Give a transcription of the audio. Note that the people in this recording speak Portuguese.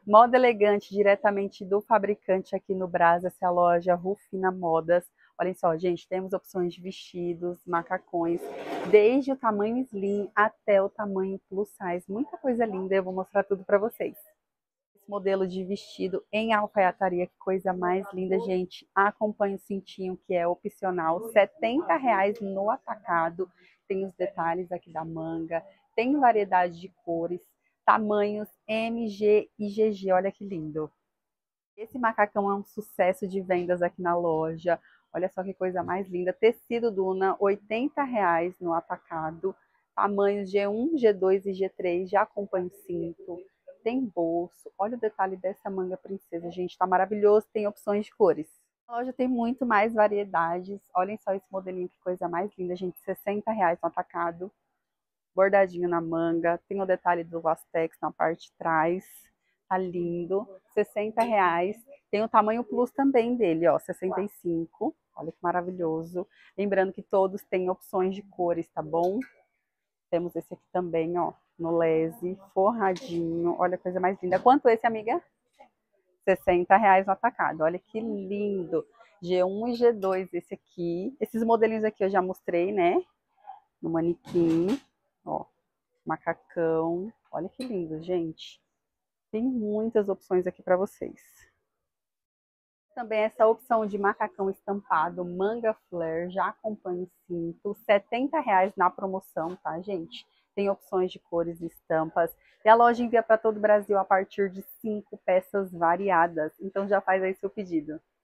Moda elegante diretamente do fabricante aqui no Brás, essa é a loja Rufina Modas. Olhem só, gente, temos opções de vestidos, macacões, desde o tamanho slim até o tamanho plus size. Muita coisa linda, eu vou mostrar tudo para vocês. Esse modelo de vestido em alfaiataria, que coisa mais linda, gente. Acompanhe o cintinho, que é opcional, R$ 70 no atacado. Tem os detalhes aqui da manga, tem variedade de cores, tamanhos M, G e GG, olha que lindo. Esse macacão é um sucesso de vendas aqui na loja. Olha só que coisa mais linda. Tecido Duna, R$ 80 no atacado. Tamanhos G1, G2 e G3. Já acompanha o cinto. Tem bolso. Olha o detalhe dessa manga princesa, gente. Tá maravilhoso. Tem opções de cores. A loja tem muito mais variedades. Olhem só esse modelinho, que coisa mais linda, gente. R$ 60 no atacado. Bordadinho na manga. Tem o detalhe do Vastex na parte de trás. Tá lindo. R$ 60. Tem o tamanho plus também dele, ó, 65. Olha que maravilhoso. Lembrando que todos têm opções de cores, tá bom? Temos esse aqui também, ó, no lese, forradinho. Olha a coisa mais linda. Quanto esse, amiga? R$ 60 no atacado. Olha que lindo. G1 e G2 esse aqui. Esses modelinhos aqui eu já mostrei, né? No manequim. Ó, macacão. Olha que lindo, gente. Tem muitas opções aqui para vocês. Também essa opção de macacão estampado, manga flare, já acompanha o cinto, R$ 70 na promoção, tá, gente? Tem opções de cores e estampas. E a loja envia para todo o Brasil a partir de 5 peças variadas. Então já faz aí seu pedido.